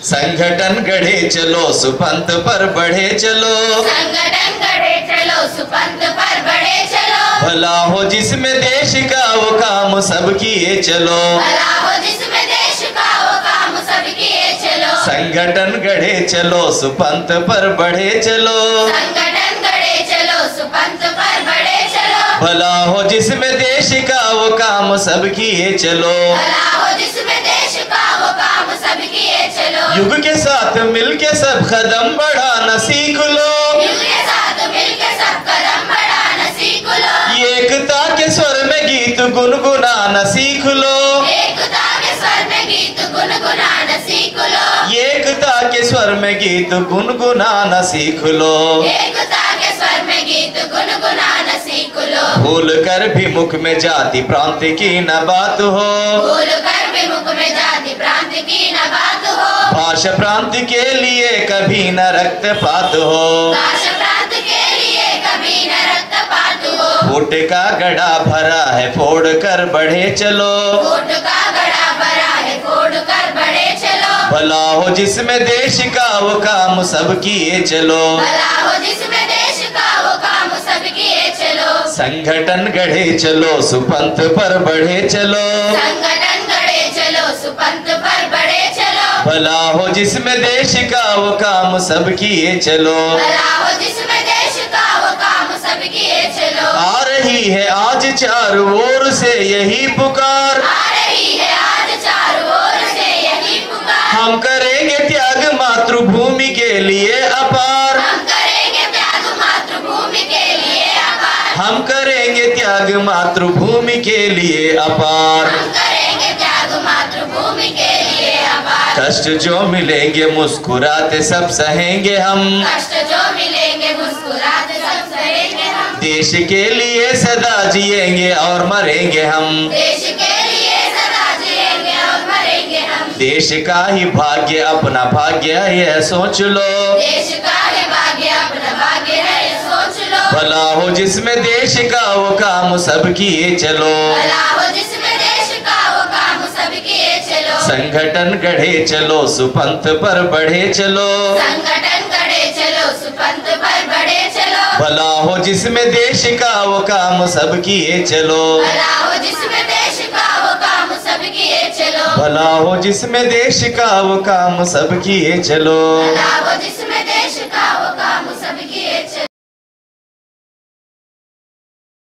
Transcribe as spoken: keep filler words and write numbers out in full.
संगठन गढ़े चलो सुपंथ पर बढ़े चलो, संगठन गढ़े चलो सुपंथ पर बढ़े चलो। भला हो जिसमें देश का वो काम सब किए चलो, भला हो जिसमें देश का वो काम सब किए चलो। संगठन गढ़े चलो सुपंथ पर बढ़े चलो, संगठन गढ़े चलो सुपंथ पर बढ़े चलो। भला हो जिसमें देश का वो काम सब किए चलो, भला हो जिसमें देश का वो काम सब किए चलो। युग के साथ मिलके सब कदम बढ़ाना सीख लो, युग के साथ मिलके सब कदम बढ़ाना सीख लो। एकता के स्वर में गीत गुनगुनाना सीख लो, एकता के स्वर में गीत गुनगुनाना सीख लो। एकता के स्वर में गीत गुनगुनाना सीख लो, एकता के स्वर में गीत गुनगुनाना सीख लो। भूल कर भी मुख में जाति प्रांत की न बात हो, भूल कर भी मुख में जाति प्रांत की न बात हो। भाषा प्रांत के लिए कभी न रक्तपात हो, भाषा प्रांत के लिए कभी न रक्तपात हो। फूट का गड़ा भरा है फोड़ कर बढ़े चलो, फूट का गड़ा भरा है फोड़ कर बढ़े चलो। भला हो जिसमें देश का वो काम सब किए चलो, भला हो जिसमें देश का वो काम सब किए चलो। संगठन गढ़े चलो सुपंथ पर बढ़े चलो, संगठन गढ़े चलो सुपंथ पर बढ़े चलो। भला हो जिसमें देश का वो काम सब किए चलो, भला हो जिसमें देश का वो काम सब किए चलो। आ रही है आज चारों ओर से यही पुकार, आ रही है आज चारों ओर से यही पुकार। हम करेंगे त्याग मातृभूमि के लिए अपार, हम करेंगे त्याग मातृभूमि के लिए अपार। हम करेंगे त्याग मातृभूमि के लिए अपार। हम करेंगे त्याग मातृभूमि के लिए अपार। कष्ट जो मिलेंगे मुस्कुराते सब सहेंगे हम, कष्ट जो मिलेंगे मुस्कुराते सब सहेंगे हम। देश के लिए सदा जिएंगे और मरेंगे हम, देश के लिए सदा जिएंगे और मरेंगे हम। देश का ही भाग्य अपना भाग्य है यह सोच लो, देश का है भाग्य अपना भाग्य है ये सोच लो। भला हो जिसमें देश का वो काम सब किए चलो, भला हो जिसमें देश का वो काम सब किए चलो। संगठन गढ़े चलो सुपंथ पर बढ़े चलो, संगठन गढ़े चलो सुपंथ पर बढ़े चलो। भला हो जिसमें देश का वो काम सब किए चलो, भला हो जिसमें देश का वो काम सब किए चलो। भला हो जिसमें देश का वो काम सब किए चलो। भला हो जिस